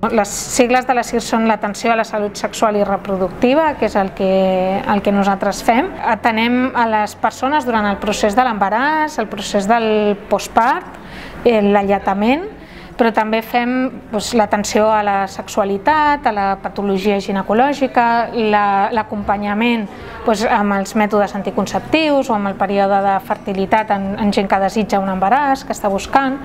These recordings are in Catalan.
Les sigles de la CIR són l'atenció a la salut sexual i reproductiva, que és el que nosaltres fem. Atenem a les persones durant el procés de l'embaràs, el procés del postpart, l'alletament, però també fem l'atenció a la sexualitat, a la patologia ginecològica, l'acompanyament amb els mètodes anticonceptius o amb el període de fertilitat en gent que desitja un embaràs, que està buscant.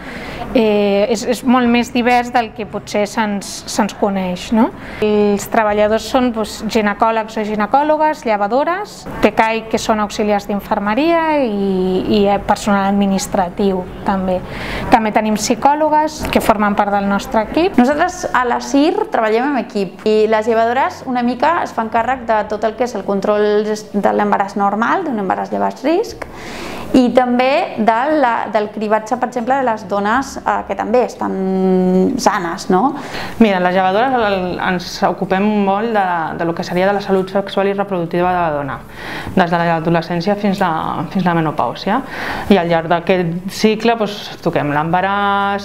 És molt més divers del que potser se'ns coneix. Els treballadors són ginecòlegs o ginecòlogues, llevadores, TCAI, que són auxiliars d'infermeria, i personal administratiu també. També tenim psicòlogues que formen part del nostre equip. Nosaltres a la CIR treballem en equip i les llevadores una mica es fan càrrec de tot el que és el control de l'embaràs normal, d'un embaràs de baix risc, i també del cribatge, per exemple, de les dones que també estan sanes. Mira, les llevadores ens ocupem molt del que seria de la salut sexual i reproductiva de la dona, des de l'adolescència fins a la menopàusia. I al llarg d'aquest cicle toquem l'embaràs,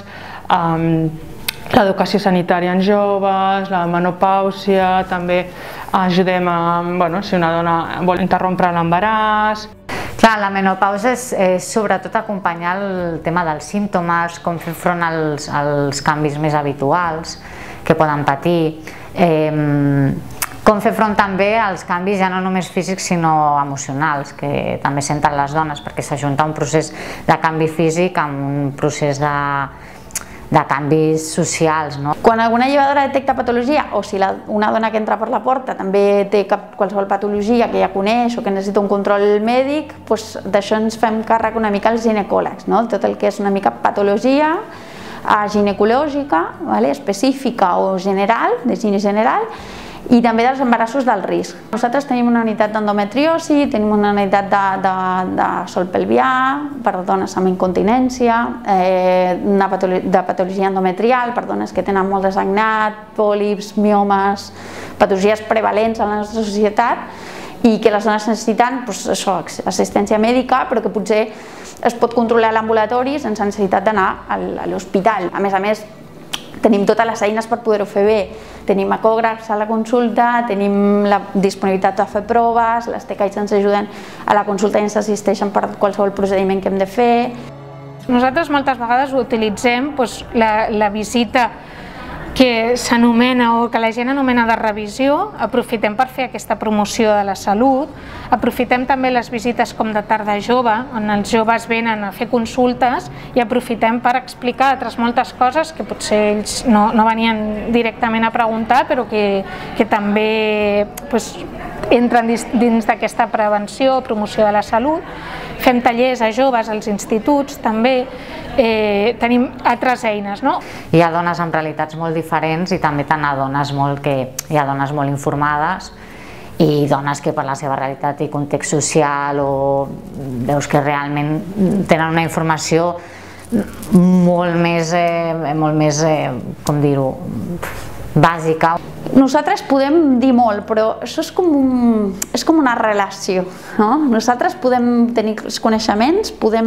l'educació sanitària en joves, la menopàusia, també ajudem si una dona vol interrompre l'embaràs. Clar, la menopausa és sobretot acompanyar el tema dels símptomes, com fer front als canvis més habituals que poden patir, com fer front també als canvis ja no només físics sinó emocionals que també senten les dones, perquè s'ajunta un procés de canvi físic amb un procés de canvis socials. Quan alguna llevadora detecta patologia, o si una dona que entra per la porta també té qualsevol patologia que ja coneix o que necessita un control mèdic, d'això ens fem càrrec una mica els ginecòlegs, tot el que és una mica patologia ginecològica, específica o general, d'higiene general, i també dels embarassos del risc. Nosaltres tenim una unitat d'endometriosi, tenim una unitat de sòl pelvià per dones amb incontinència, de patologia endometrial per dones que tenen molt de sagnat, pòlips, miomes, patologies prevalents en la nostra societat i que les dones necessiten assistència mèdica, però que potser es pot controlar a l'ambulatori sense necessitat d'anar a l'hospital. A més, tenim totes les eines per poder-ho fer bé. Tenim ecògrafs a la consulta, tenim la disponibilitat de fer proves, les TCAIs ens ajuden a la consulta i ens assisteixen per qualsevol procediment que hem de fer. Nosaltres moltes vegades utilitzem la visita que s'anomena o que la gent anomena de revisió, aprofitem per fer aquesta promoció de la salut, aprofitem també les visites com de tarda jove, on els joves venen a fer consultes i aprofitem per explicar altres moltes coses que potser ells no venien directament a preguntar, però que també entren dins d'aquesta prevenció, promoció de la salut. Fem tallers a joves als instituts també, tenim altres eines. Hi ha dones amb realitats molt diferents i també hi ha dones molt informades i dones que per la seva realitat i context social veus que realment tenen una informació molt més, com dir-ho, bàsica. Nosaltres podem dir molt, però això és com una relació. Nosaltres podem tenir els coneixements,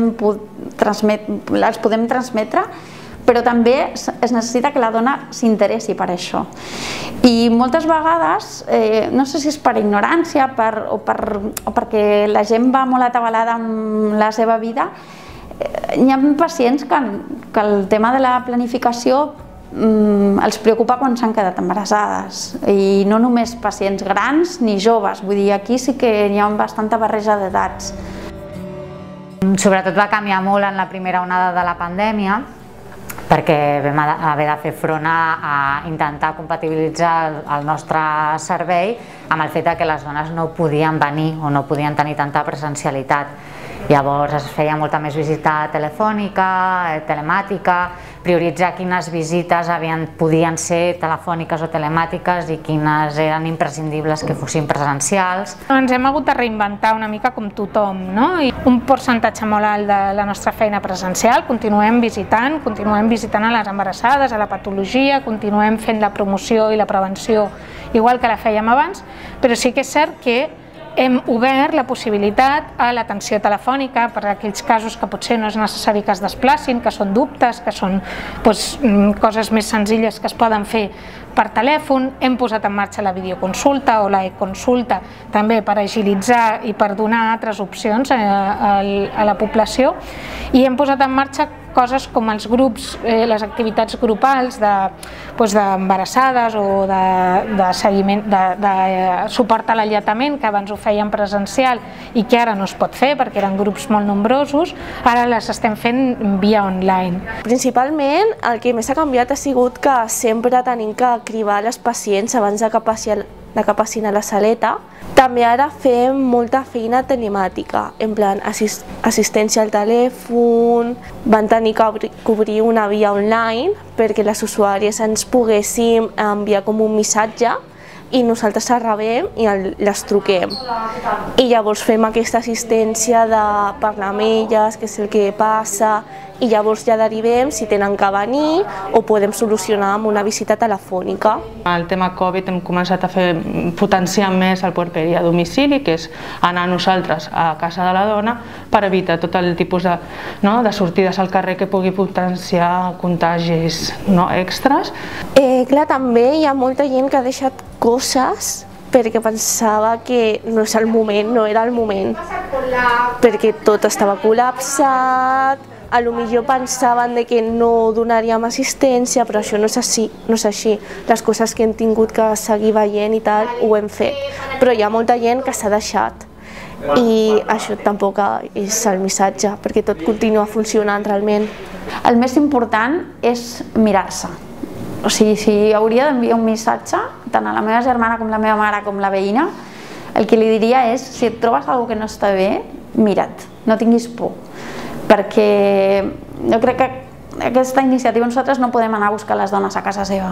els podem transmetre, però també es necessita que la dona s'interessi per això. I moltes vegades, no sé si és per ignorància o perquè la gent va molt atabalada amb la seva vida, hi ha pacients que el tema de la planificació els preocupa quan s'han quedat embarassades, i no només pacients grans ni joves, vull dir, aquí sí que hi ha bastanta barreja d'edats. Sobretot va canviar molt en la primera onada de la pandèmia, perquè vam haver de fer front a intentar compatibilitzar el nostre servei amb el fet que les dones no podien venir o no podien tenir tanta presencialitat. Llavors es feia molta més visita telefònica, telemàtica, prioritzar quines visites podien ser telefòniques o telemàtiques i quines eren imprescindibles que fossin presencials. Ens hem hagut de reinventar una mica com tothom, un percentatge molt alt de la nostra feina presencial, continuem visitant a les embarassades, a la patologia, continuem fent la promoció i la prevenció igual que la fèiem abans, però sí que és cert que hem obert la possibilitat a l'atenció telefònica per a aquells casos que potser no és necessari que es desplacin, que són dubtes, que són coses més senzilles que es poden fer per telèfon. Hem posat en marxa la videoconsulta o la e-consulta també per agilitzar i per donar altres opcions a la població, i hem posat en marxa coses com els grups, les activitats grupals d'embarassades o de seguiment, de suport a l'alletament, que abans ho feien presencial i que ara no es pot fer perquè eren grups molt nombrosos, ara les estem fent via online. Principalment el que més ha canviat ha sigut que sempre tenim que cribar les pacients abans de que passin a la saleta. També ara fem molta feina telemàtica, en plan assistència al telèfon, van tenir que obrir una via online perquè les usuàries ens poguéssim enviar com un missatge i nosaltres la rebem i les truquem. I llavors fem aquesta assistència de parlar amb elles, què és el que passa, i llavors ja derivem si tenen que venir o podem solucionar amb una visita telefònica. El tema Covid hem començat a potenciar més el puerperi a domicili, que és anar nosaltres a casa de la dona per evitar tot el tipus de sortides al carrer que pugui potenciar contagis extres. Clar, també hi ha molta gent que ha deixat coses perquè pensava que no és el moment, no era el moment, perquè tot estava col·lapsat. A lo millor pensaven que no donaríem assistència, però això no és així. Les coses que hem tingut que seguir veient i tal, ho hem fet. Però hi ha molta gent que s'ha deixat i això tampoc és el missatge, perquè tot continua funcionant realment. El més important és mirar-se. O sigui, si hauria d'enviar un missatge, tant a la meva germana com la meva mare com la veïna, el que li diria és, si et trobes alguna cosa que no està bé, mira't, no tinguis por. Perquè jo crec que aquesta iniciativa nosaltres no podem anar a buscar les dones a casa seva.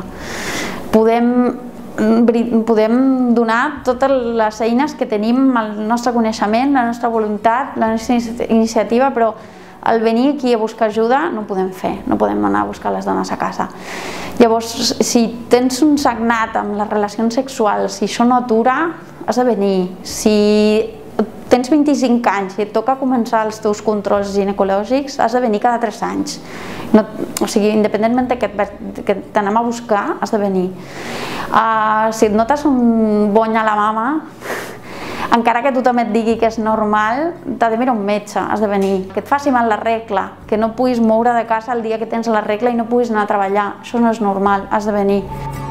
Podem donar totes les eines que tenim, el nostre coneixement, la nostra voluntat, la nostra iniciativa, però el venir aquí a buscar ajuda no ho podem fer, no podem anar a buscar les dones a casa. Llavors, si tens un sagnat amb les relacions sexuals, si això no atura, has de venir. Si tens 25 anys i et toca començar els teus controls ginecològics, has de venir cada 3 anys. O sigui, independentment que t'anem a buscar, has de venir. Si et notes un bony a la mama, encara que tothom et digui que és normal, t'ha de mirar un metge, has de venir. Que et faci mal la regla, que no puguis moure de casa el dia que tens la regla i no puguis anar a treballar, això no és normal, has de venir.